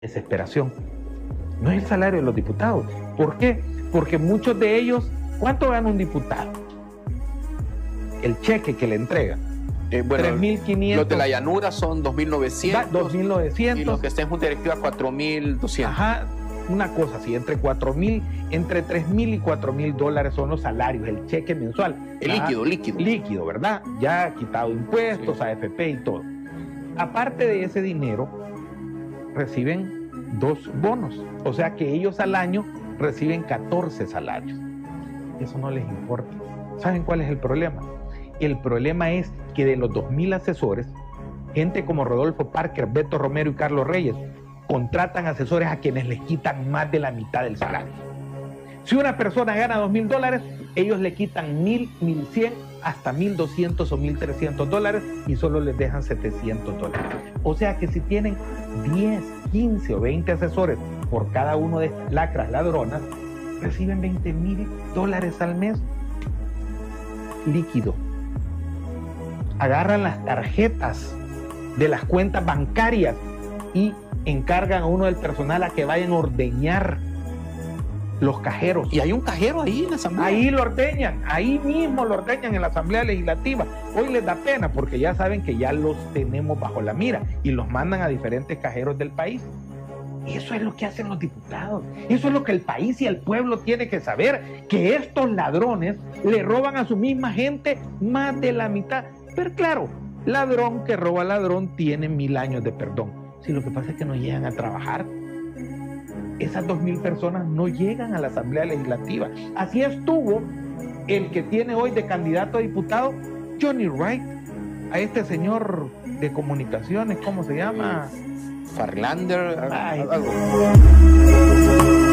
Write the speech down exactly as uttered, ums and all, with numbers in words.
Desesperación. No es el salario de los diputados. ¿Por qué? Porque muchos de ellos, ¿cuánto gana un diputado? El cheque que le entrega. Eh, bueno, tres mil quinientos. Los de la llanura son dos mil novecientos. dos mil novecientos. Y los que estén en junta directiva cuatro mil doscientos. Ajá, una cosa así, entre cuatro mil, entre tres mil y cuatro mil dólares son los salarios, el cheque mensual. El Ajá, líquido, líquido. Líquido, ¿verdad? Ya quitado impuestos, sí. A F P y todo. Aparte de ese dinero, reciben dos bonos. O sea que ellos al año reciben catorce salarios. Eso no les importa. ¿Saben cuál es el problema? El problema es que de los dos mil asesores, gente como Rodolfo Parker, Beto Romero y Carlos Reyes contratan asesores a quienes les quitan más de la mitad del salario. Si una persona gana dos mil dólares, ellos le quitan mil, mil cien, hasta mil doscientos o mil trescientos dólares y solo les dejan setecientos dólares. O sea que si tienen diez, quince o veinte asesores por cada uno de estas lacras ladronas, reciben veinte mil dólares al mes líquido. Agarran las tarjetas de las cuentas bancarias y encargan a uno del personal a que vayan a ordeñar los cajeros. Y hay un cajero ahí en la asamblea. Ahí lo ordeñan, ahí mismo lo ordeñan en la asamblea legislativa. Hoy les da pena porque ya saben que ya los tenemos bajo la mira y los mandan a diferentes cajeros del país. Eso es lo que hacen los diputados. Eso es lo que el país y el pueblo tiene que saber, que estos ladrones le roban a su misma gente más de la mitad. Pero claro, ladrón que roba ladrón tiene mil años de perdón. Si lo que pasa es que no llegan a trabajar. Esas dos mil personas no llegan a la Asamblea Legislativa. Así estuvo el que tiene hoy de candidato a diputado, Johnny Wright, a este señor de comunicaciones, ¿cómo se llama? Farlander. Ay, algo.